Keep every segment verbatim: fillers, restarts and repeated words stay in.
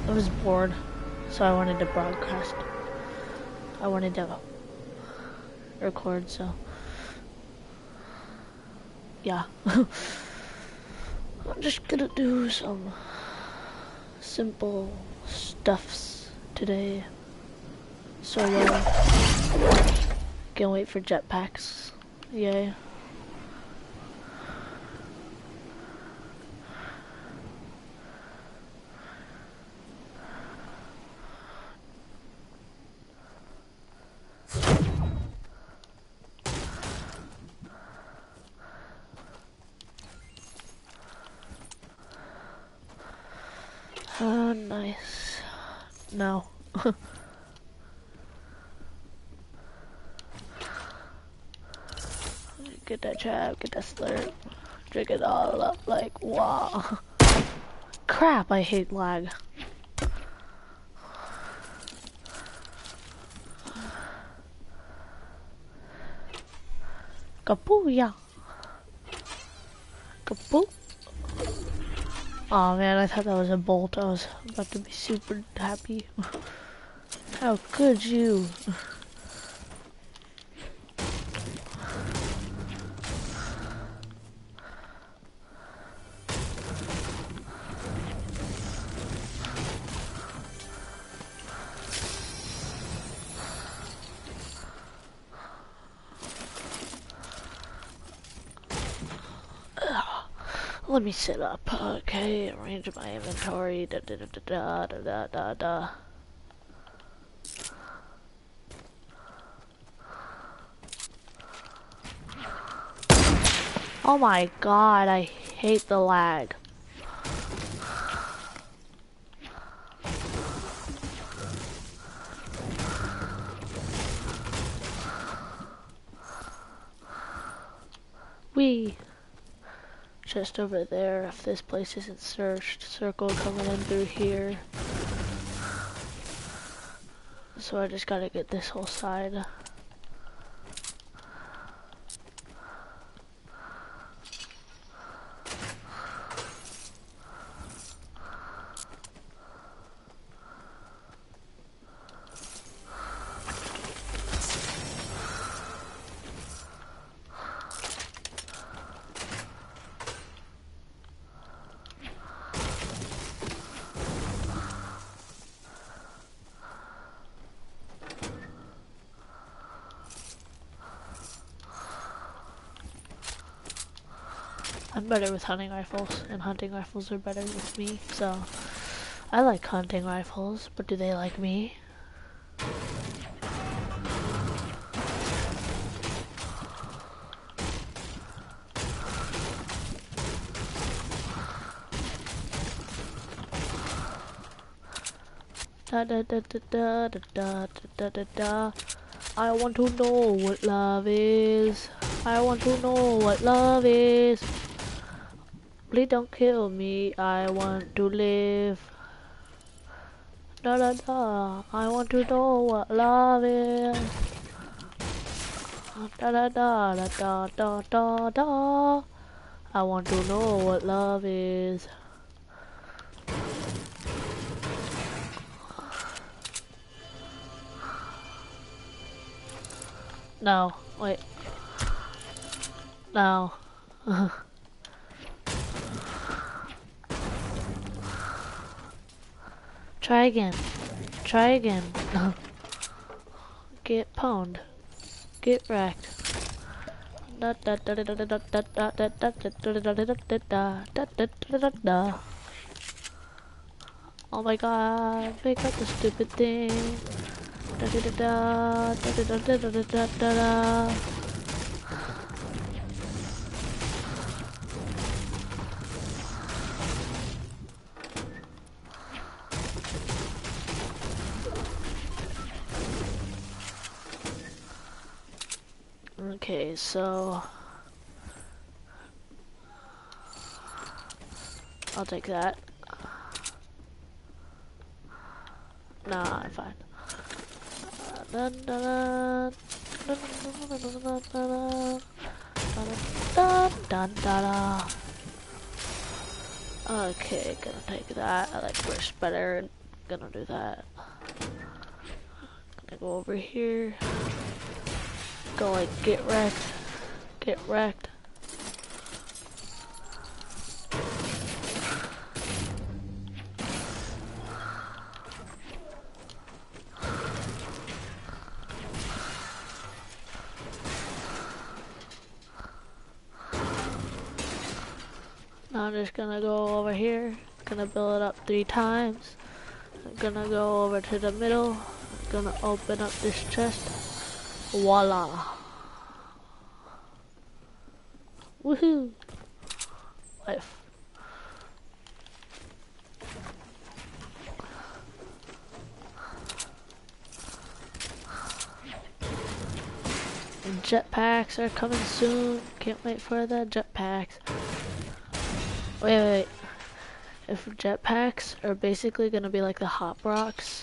I was bored, so I wanted to broadcast. I wanted to record, so yeah. I'm just gonna do some simple stuffs today. So yeah, can't wait for jetpacks. Yay. Oh, nice. No. Get that chab, get that slurp. Drink it all up like, wow. Crap, I hate lag. Kabooyah. Kaboo. Oh man, I thought that was a bolt. I was about to be super happy. How could you? Let me set up. Okay, arrange my inventory. Da da da da da da da da. Oh my god, I hate the lag. Wee. Just over there, if this place isn't searched. Circle coming in through here. So I just gotta get this whole side. I'm better with hunting rifles, and hunting rifles are better with me, so I like hunting rifles, but do they like me? Da da da da da da da da da da. I want to know what love is. I want to know what love is. Please don't kill me, I want to live. Da da da, I want to know what love is. Da da da da da da da da. I want to know what love is. No, wait. No. Try again. Try again. Get pwned. Get wrecked. Oh my god, pick up the stupid thing. Da da da da da da da da da da da. Okay, so I'll take that. Nah, I'm fine. Dun, dun, dun, dun, dun, dun, dun, dun, dun, okay, gonna take that. I like burst better. gonna do that. Gonna go over here. Go like get wrecked. Get wrecked. Now I'm just gonna go over here. Gonna build it up three times. I'm gonna go over to the middle. I'm gonna open up this chest. Voila. Woohoo. Life. Jetpacks are coming soon. Can't wait for the jetpacks. Wait, wait, wait. If jetpacks are basically gonna be like the hop rocks,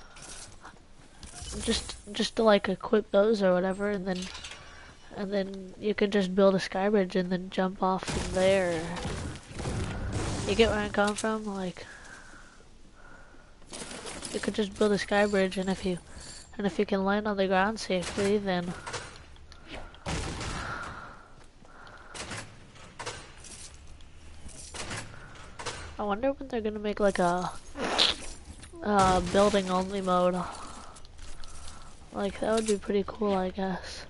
just just to like equip those or whatever, and then and then you can just build a sky bridge and then jump off from there. You get where I'm coming from? Like, you could just build a sky bridge, and if you and if you can land on the ground safely, then I wonder when they're gonna make like a uh, building only mode. Like, that would be pretty cool, I guess.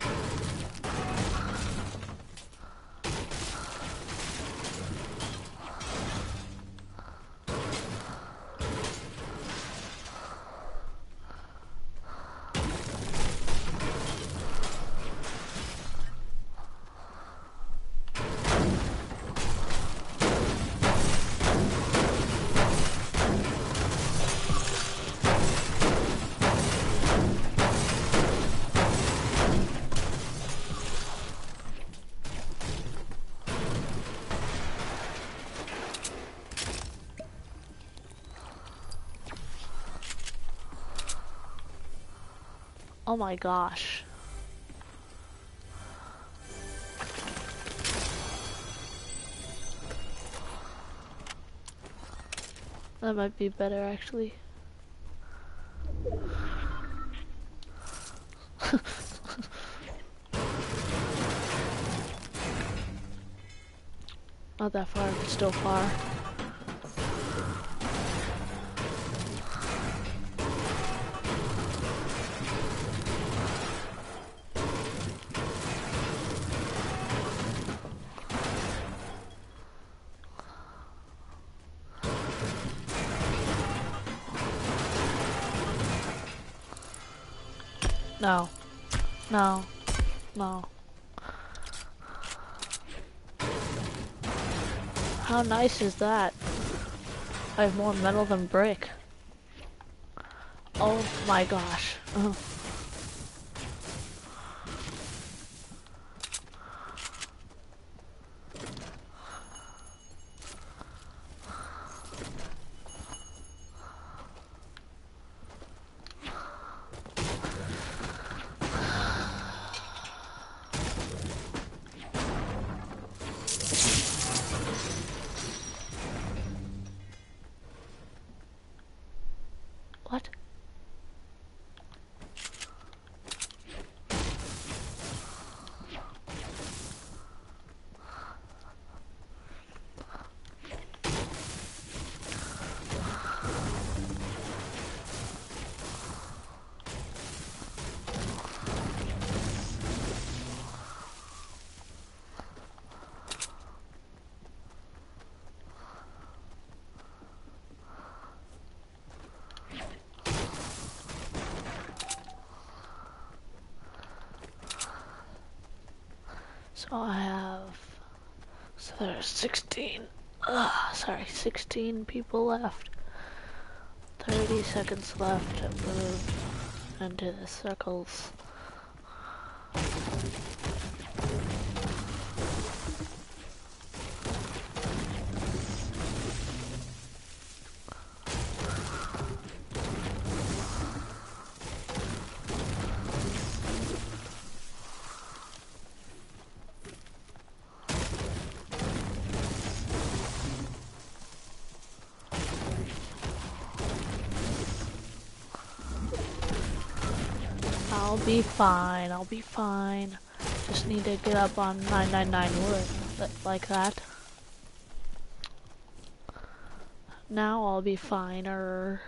Oh my gosh. That might be better actually. Not that far, but still far. No. No. No. How nice is that? I have more metal than brick. Oh my gosh. Uh. What? So I have, so there's sixteen, ugh, sorry, sixteen people left. thirty seconds left to move into the circles. I'll be fine, I'll be fine. Just need to get up on nine nine nine wood, like that. Now I'll be finer.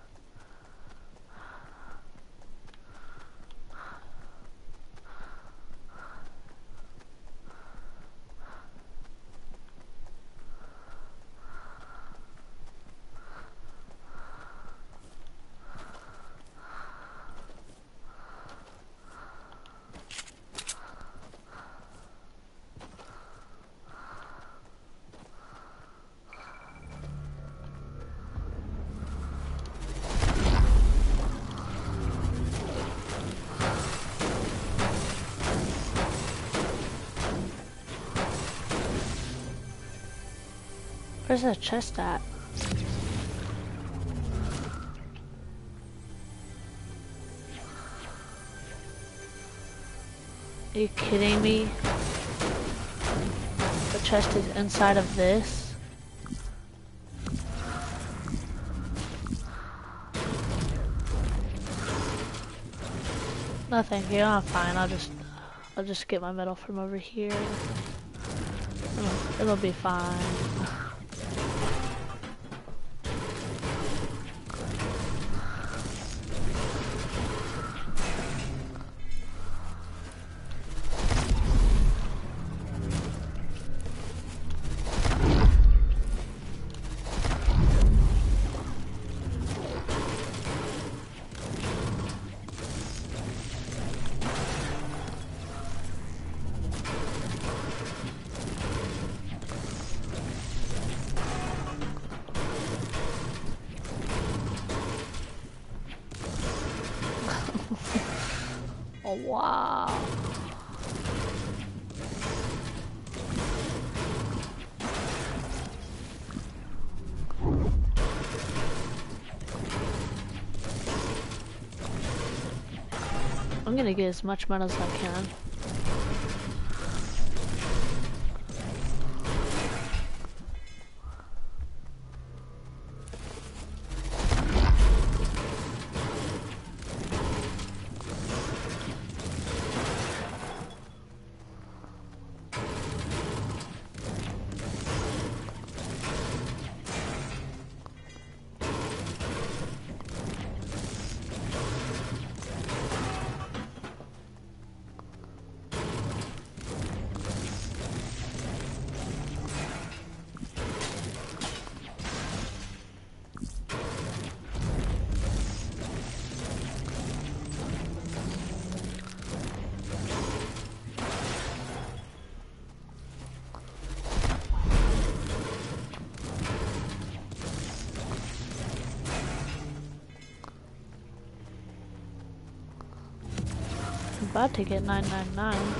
Where's that chest at? Are you kidding me? The chest is inside of this? No, thank you. I'm fine. I'll just, I'll just get my metal from over here. It'll, it'll be fine. Oh, wow. I'm gonna get as much metal as I can. About to get nine nine nine.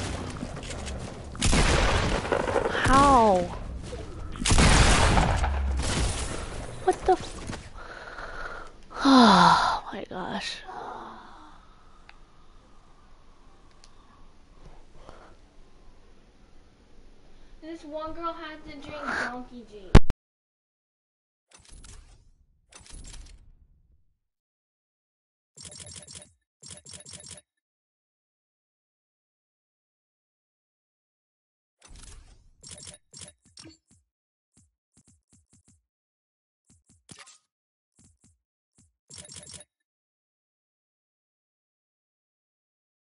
How? gosh. This one girl had to drink donkey juice.